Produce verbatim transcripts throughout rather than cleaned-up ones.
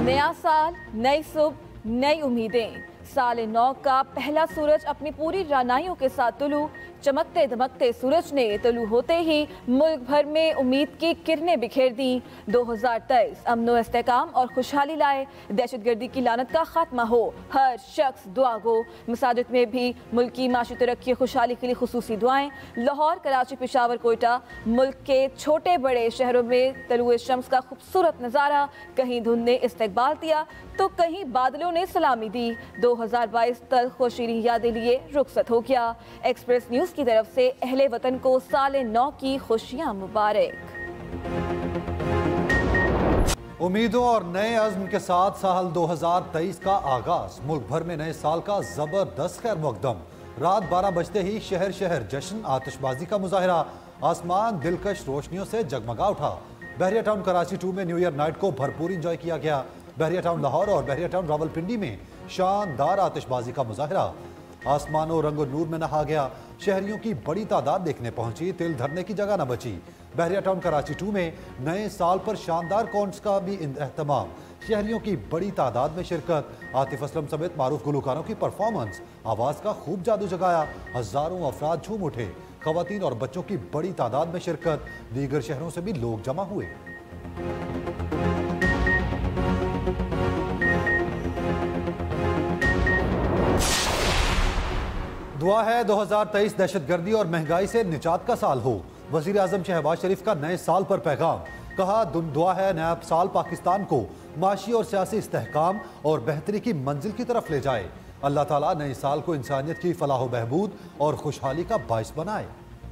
नया साल, नई सुबह, नई उम्मीदें। साल नौ का पहला सूरज अपनी पूरी रानाइयों के साथ तुलू। चमकते दमकते सूरज ने तुलू होते ही मुल्क भर में उम्मीद की किरणें बिखेर दी। दो हजार तेईस अमनो इस्तेकाम और खुशहाली लाए। दहशतगर्दी की लानत का खात्मा हो, हर शख्स दुआ गो। मसाजिद में भी मुल्क की माशी तरक्की खुशहाली के लिए खुसूसी दुआएं। लाहौर, कराची, पेशावर, कोयटा, मुल्क के छोटे बड़े शहरों में तलुए शम्स का खूबसूरत नज़ारा। कहीं धुंध ने इस्तकबाल दिया तो कहीं बादलों ने सलामी दी। दो हजार बाईस तक शीरी यादें लिए रुखसत हो गया। एक्सप्रेस न्यूज की तरफ से अहले वतन को साल नौ की खुशियां मुबारक। उम्मीदों और नए अज़्म के साथ साल दो हजार तेईस का आगाज। मुल्क भर में नए साल का जबरदस्त खैर मकदम। रात बारह बजते ही शहर शहर जश्न, आतिशबाजी का मुजाहरा। आसमान दिलकश रोशनियों से जगमगा उठा। बहरिया टाउन कराची टू में न्यू ईयर नाइट को भरपूर इंजॉय किया गया। बहरिया टाउन लाहौर और बहरिया टाउन रावलपिंडी में शानदार आतिशबाजी का मुजाहरा। आसमानों रंगो नूर में नहा गया। शहरियों की बड़ी तादाद देखने पहुंची, तिल धरने की जगह न बची। बहरिया टाउन कराची टू में नए साल पर शानदार कॉन्ट्स का भी एहतमाम। शहरियों की बड़ी तादाद में शिरकत। आतिफ असलम समेत मारूफ गुलकारों की परफॉर्मेंस आवाज का खूब जादू जगाया। हजारों अफराद झूम उठे। खवातीन और बच्चों की बड़ी तादाद में शिरकत। दीगर शहरों से भी लोग जमा हुए। दुआ है दो हजार तेईस दहशतगर्दी और महंगाई से निजात का साल हो। वजीर आजम शहबाज शरीफ का नए साल पर पैगाम। कहा, दुआ है नया साल पाकिस्तान को माशी और सियासी इस्तेहकाम और बेहतरी की मंजिल की तरफ ले जाए। अल्लाह ताला नए साल को इंसानियत की फलाह बहबूद और खुशहाली का बाइस बनाए।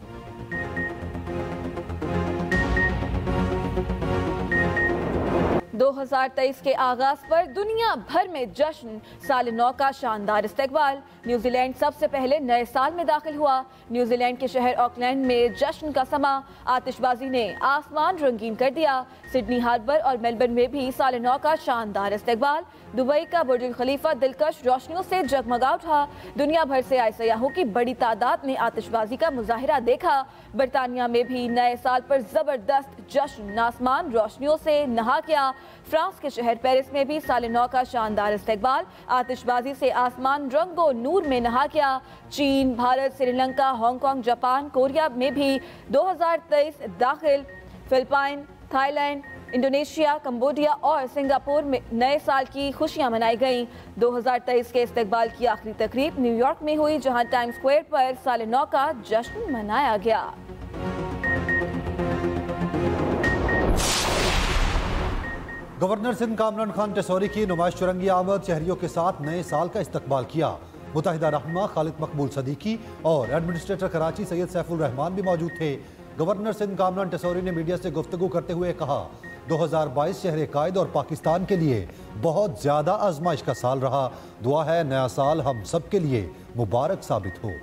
दो हजार तेईस के आगाज पर दुनिया भर में जश्न। साल नौ का शानदार इस्तकबाल। न्यूजीलैंड सबसे पहले नए साल में दाखिल हुआ। न्यूजीलैंड के शहर ऑकलैंड में जश्न का समा। आतिशबाजी ने आसमान रंगीन कर दिया। सिडनी हार्बर और मेलबर्न में भी साल नौ का शानदार इस्तकबाल। दुबई का बुर्ज खलीफा दिलकश रोशनियों से जगमगा उठा। दुनिया भर से आए सयाहों की बड़ी तादाद ने आतिशबाजी का मुजाहिरा देखा। बरतानिया में भी नए साल पर जबरदस्त जश्न। आसमान रोशनियों से नहा गया। फ्रांस के शहर पेरिस में भी साल नौ का शानदार इस्तकबाल। आतिशबाजी से आसमान रंगो नूर में नहा गया। चीन, Bharat, Sri Lanka, Hong Kong, Japan, Korea में भी दो हजार तेईस दाखिल। फिलिपाइन, थाईलैंड, इंडोनेशिया, कंबोडिया और सिंगापुर में नए साल की खुशियां मनाई गईं। दो हजार तेईस के इस्तकबाल की आखिरी तकरीब न्यूयॉर्क में हुई, जहां टाइम्स स्क्वायर पर साल नौ का जश्न मनाया गया। गवर्नर सिंध कामरान खान टेसौरी की नुमाइश चुरंगी आमद। शहरियों के साथ नए साल का इस्तकबाल किया। मुतहिदा रहनुमा खालिद मकबूल सदीकी और एडमिनिस्ट्रेटर कराची सैयद सैफुल रहमान भी मौजूद थे। गवर्नर सिंध कामरान टेसौरी ने मीडिया से गुफ्तगू करते हुए कहा, दो हजार बाईस शहर कायद और पाकिस्तान के लिए बहुत ज्यादा आजमाइश का साल रहा। दुआ है नया साल हम सब के लिए मुबारक साबित हो।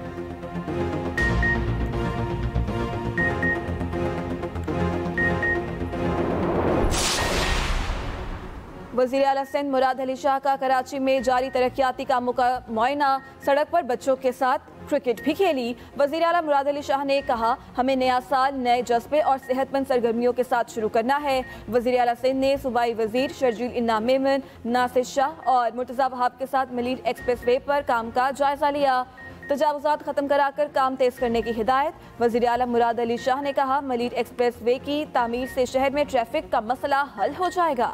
वज़ीर आला सिंध मुराद अली शाह का कराची में जारी तरक्याती कामों का मुआयना। सड़क पर बच्चों के साथ क्रिकेट भी खेली। वज़ीर आला मुराद अली शाह ने कहा, हमें नया साल नए जज्बे और सेहतमंद सरगर्मियों के साथ शुरू करना है। वज़ीर आला सिंध ने सूबाई वज़ीर शर्जील इनाम मेमन, नासिर शाह और मुर्तज़ा वहाब के साथ मलीर एक्सप्रेस वे पर काम का जायजा लिया। तजावुज़ात खत्म कराकर काम तेज करने की हिदायत। वज़ीर आला मुराद अली शाह ने कहा, मलीर एक्सप्रेस वे की तामीर से शहर में ट्रैफिक का मसला हल हो जाएगा।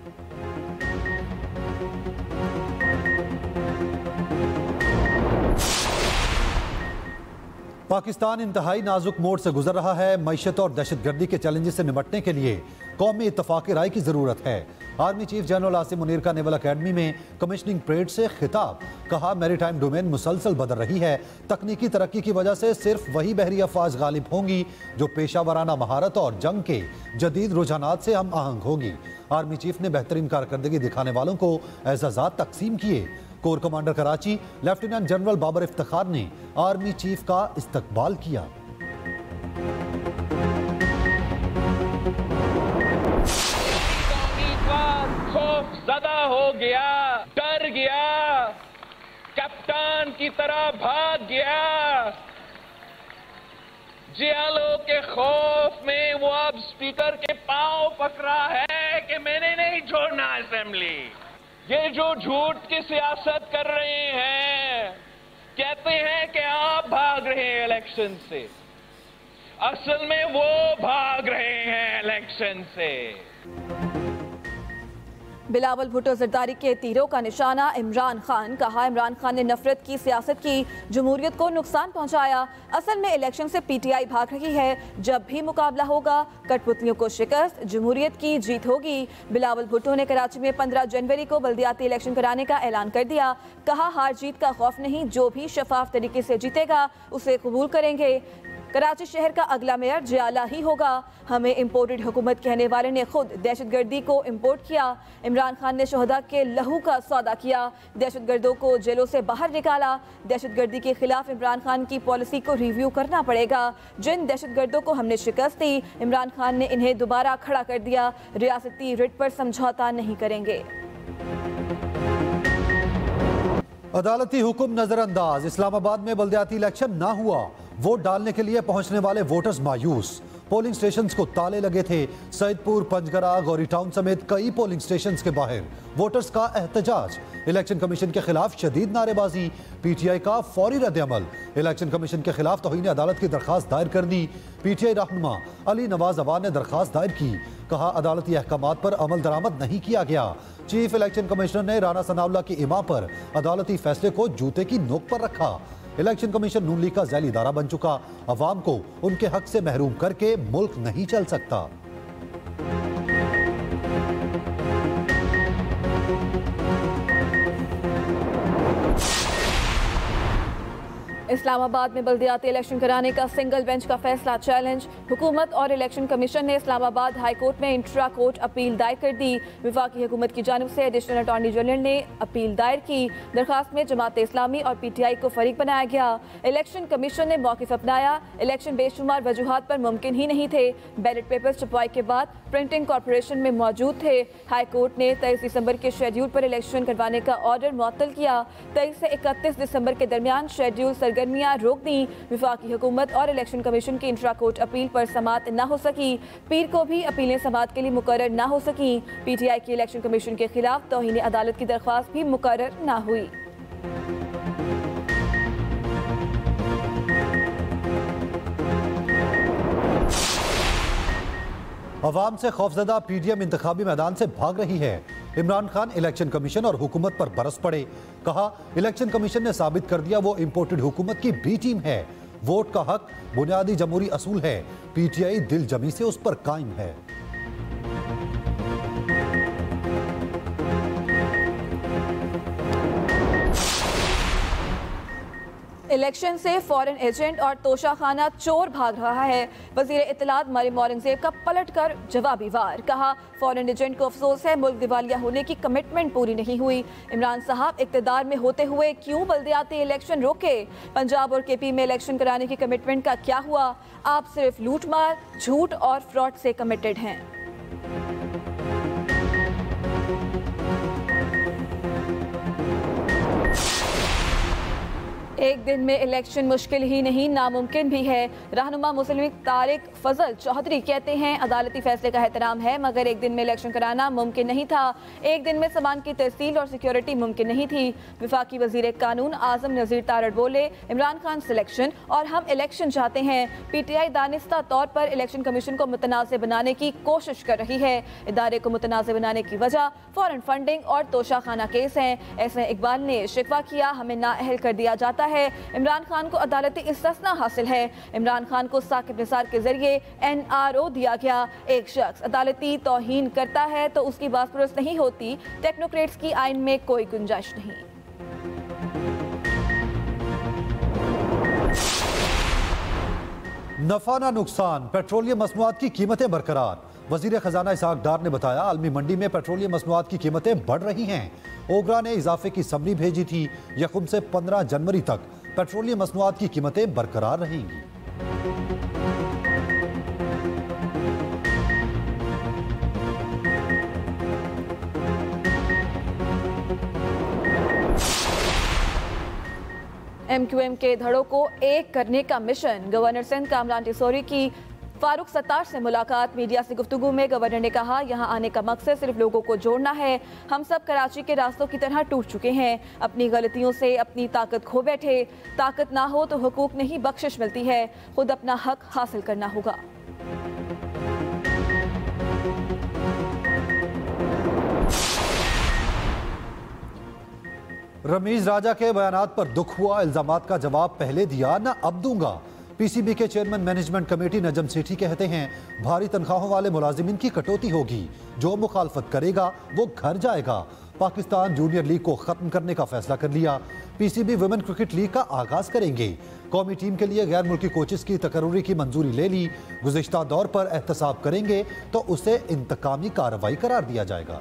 पाकिस्तान इंतहाई नाजुक मोड़ से गुजर रहा है। मईशत और दहशतगर्दी के चैलेंजेस से निपटने के लिए कौमी इत्तफाक़ी राय की ज़रूरत है। Army chief general Asim Munir का नेवल अकेडमी में कमिश्निंग परेड से खिताब। कहा, मैरीटाइम डोमेन मुसलसल बदल रही है। तकनीकी तरक्की की वजह से सिर्फ वही बहरी अफवाज गालिब होंगी जो पेशा वराना महारत और जंग के जदीद रुझानात से हम आहंग होंगी। आर्मी चीफ ने बेहतरीन कारकर्दगी दिखाने वालों को एजाज़ात तकसीम किए। Corps commander Karachi lieutenant general Babar Iftikhar ने आर्मी चीफ का इस्तकबाल किया। खौफ ज़दा हो गया, डर गया, कप्तान की तरह भाग गया। जियालो के खौफ में वो अब स्पीकर के पांव पकड़ा है कि मैंने नहीं छोड़ना इसे। असेंबली। ये जो झूठ की सियासत कर रहे हैं, कहते हैं कि आप भाग रहे हैं इलेक्शन से, असल में वो भाग रहे हैं इलेक्शन से। बिलावल भुट्टो जरदारी के तीरों का निशाना इमरान खान। कहा, इमरान खान ने नफरत की सियासत की, जमहूरियत को नुकसान पहुंचाया। असल में इलेक्शन से पीटीआई भाग रही है। जब भी मुकाबला होगा, कठपुतलियों को शिकस्त, जमहूरियत की जीत होगी। बिलावल भुट्टो ने कराची में पंद्रह जनवरी को बल्दियाती इलेक्शन कराने का ऐलान कर दिया। कहा, हार जीत का खौफ नहीं, जो भी शफाफ तरीके से जीतेगा उसे कबूल करेंगे। कराची शहर का अगला मेयर जियाला ही होगा। हमें इम्पोर्टेड हुकूमत कहने वाले ने खुद दहशतगर्दी को इम्पोर्ट किया। इमरान खान ने शहदा के लहू का सौदा किया, दहशतगर्दों को जेलों से बाहर निकाला। दहशतगर्दी के खिलाफ इमरान खान की पॉलिसी को रिव्यू करना पड़ेगा। जिन दहशतगर्दों को हमने शिकस्त दी, इमरान खान ने इन्हें दोबारा खड़ा कर दिया। रियासती रिट पर समझौता नहीं करेंगे। अदालती हुक्म नजरअंदाज। इस्लामाबाद में बल्दियाती इलेक्शन ना हुआ। वोट डालने के लिए पहुंचने वाले वोटर्स मायूस। पोलिंग स्टेशंस को ताले लगे थे। सईदपुर, पंजगरा, गौरी टाउन समेत कई पोलिंग स्टेशंस के बाहर वोटर्स का एहतजाज। इलेक्शन कमीशन के खिलाफ शदीद नारेबाजी। पीटीआई का फौरी रद्द-ए-अमल। इलेक्शन कमीशन के खिलाफ तौहीन अदालत की दरखास्त दायर कर दी। पीटीआई रहनुमा अली नवाज अवान ने दरखास्त दायर की। कहा, अदालती अहकामात पर अमल दरामद नहीं किया गया। चीफ इलेक्शन कमिश्नर ने राना सनाउल्लाह की इमा पर अदालती फैसले को जूते की नोक पर रखा। इलेक्शन कमीशन नून लीग का झैली इदारा बन चुका। अवाम को उनके हक से महरूम करके मुल्क नहीं चल सकता। इस्लामाबाद में बल्दियाती इलेक्शन कराने का सिंगल बेंच का फैसला चैलेंज। हुकूमत और इलेक्शन कमीशन ने इस्लामाबाद हाई कोर्ट में इंट्रा कोर्ट अपील दायर कर दी। वफाकी हुकूमत की जानिब से एडिशनल अटॉर्नी जनरल ने अपील दायर की। दरखास्त में जमात इस्लामी और पीटीआई को फरीक बनाया गया। इलेक्शन कमीशन ने मौक़िफ़ अपनाया। इलेक्शन बेशुमार वजूहात पर मुमकिन ही नहीं थे। बैलेट पेपर्स छपवाई के बाद प्रिंटिंग कॉरपोरेशन में मौजूद थे। हाई कोर्ट ने तेईस दिसंबर के शेड्यूल पर इलेक्शन करवाने का ऑर्डर मुअत्तल किया। तेईस से इकतीस दिसंबर के दरमियान शेड्यूल सरगर्मियां रोक दी। वफाकी हुकूमत और इलेक्शन कमीशन की इंट्रा कोर्ट अपील पर समात न हो सकी। पीर को भी अपीलें समात के लिए मुकर्रर न हो सकी। पीटीआई की इलेक्शन कमीशन के खिलाफ तौहीन अदालत की दरख्वास्त भी मुकर्रर न हुई। अवाम से खौफजदा पीडीएम इंतखाबी मैदान से भाग रही है। इमरान खान इलेक्शन कमीशन और हुकूमत पर बरस पड़े। कहा, इलेक्शन कमीशन ने साबित कर दिया वो इंपोर्टेड हुकूमत की बी टीम है। वोट का हक बुनियादी जमहूरी असूल है। पीटीआई दिल जमी से उस पर कायम है। इलेक्शन से फॉरेन एजेंट और तोशाखाना चोर भाग रहा है। वजीर इत्तलात मरियम औरंगजेब का पलट कर जवाबी वार। कहा, फॉरेन एजेंट को अफसोस है मुल्क दिवालिया होने की कमिटमेंट पूरी नहीं हुई। इमरान साहब इक्तदार में होते हुए क्यों बल्दियाती इलेक्शन रोके? पंजाब और केपी में इलेक्शन कराने की कमिटमेंट का क्या हुआ? आप सिर्फ लूट मार, झूठ और फ्रॉड से कमिटेड हैं। एक दिन में इलेक्शन मुश्किल ही नहीं नामुमकिन भी है। रहनुमा मुस्लिम लीग तारिक फजल चौधरी कहते हैं, अदालती फैसले का एहतराम है मगर एक दिन में इलेक्शन कराना मुमकिन नहीं था। एक दिन में सामान की तहसील और सिक्योरिटी मुमकिन नहीं थी। वफाकी वजीर कानून आजम नजीर तारड़ बोले, इमरान खान सिलेक्शन और हम इलेक्शन चाहते हैं। पीटीआई दानिस्ता तौर पर इलेक्शन कमीशन को मुतनाज़ बनाने की कोशिश कर रही है। इदारे को मुतनाज़ बनाने की वजह फॉरेन फंडिंग और तोशाखाना केस हैं। ऐसे इकबाल ने शिकवा किया, हमें नाअहल कर दिया जाता है। इमरान खान को अदालती इस्तिस्ना हासिल है। इमरान खान को साकिब निसार के जरिए एन आर ओ दिया गया। एक शख्स अदालती तौहीन करता है तो उसकी बासपुरस नहीं होती। टेक्नोक्रेट्स की आइन में कोई गुंजाइश नहीं। नफा ना नुकसान, पेट्रोलियम मसनूआत की कीमतें बरकरार। वजीर खजाना इसहाक डार ने बताया, आलमी मंडी में पेट्रोलियम मसनूआत की कीमतें बढ़ रही हैं। ओगरा ने इजाफे की समरी भेजी थी। यकुम से पंद्रह जनवरी तक पेट्रोलियम मसनूआत की कीमतें बरकरार रहेंगी। एम क्यू एम के धड़ों को एक करने का मिशन। गवर्नर सिंध कामरान टिसोरी की फारूक सत्तार से मुलाकात। मीडिया से गुफ्तगू में गवर्नर ने कहा, यहाँ आने का मकसद सिर्फ लोगों को जोड़ना है। हम सब कराची के रास्तों की तरह टूट चुके हैं, अपनी गलतियों से अपनी ताकत खो बैठे। ताकत ना हो तो हुकूक नहीं बख्शिश मिलती है, खुद अपना हक हासिल करना होगा। रमीज राजा के बयानात पर दुख हुआ, इल्जामात का जवाब पहले दिया ना अब दूंगा। पीसीबी के chairman management committee Najam Sethi कहते हैं, भारी तनख्वाहों वाले मुलाजिमीन की कटौती होगी, जो मुखालफत करेगा वो घर जाएगा। पाकिस्तान जूनियर लीग को खत्म करने का फैसला कर लिया। पीसीबी वुमेन क्रिकेट लीग का आगाज करेंगे। कौमी टीम के लिए गैर मुल्की कोचेस की तकर्रुरी की मंजूरी ले ली। गुज़िश्ता दौर पर एहतसाब करेंगे तो उसे इंतकामी कार्रवाई करार दिया जाएगा।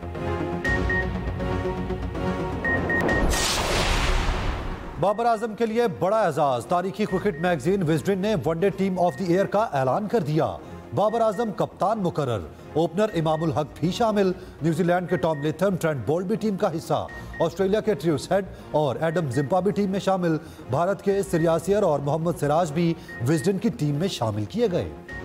बाबर आजम के लिए बड़ा एजाज, तारीखी क्रिकेट मैगजीन विजडन ने one day team of the year का ऐलान कर दिया। बाबर आजम कप्तान मुकर्रर, ओपनर इमामुल हक भी शामिल। न्यूजीलैंड के टॉम लेथम, ट्रेंट बोल्ट भी टीम का हिस्सा। ऑस्ट्रेलिया के ट्रियस हेड और एडम जिम्पा भी टीम में शामिल। भारत के सिरियासियर और मोहम्मद सिराज भी विजडन की टीम में शामिल किए गए।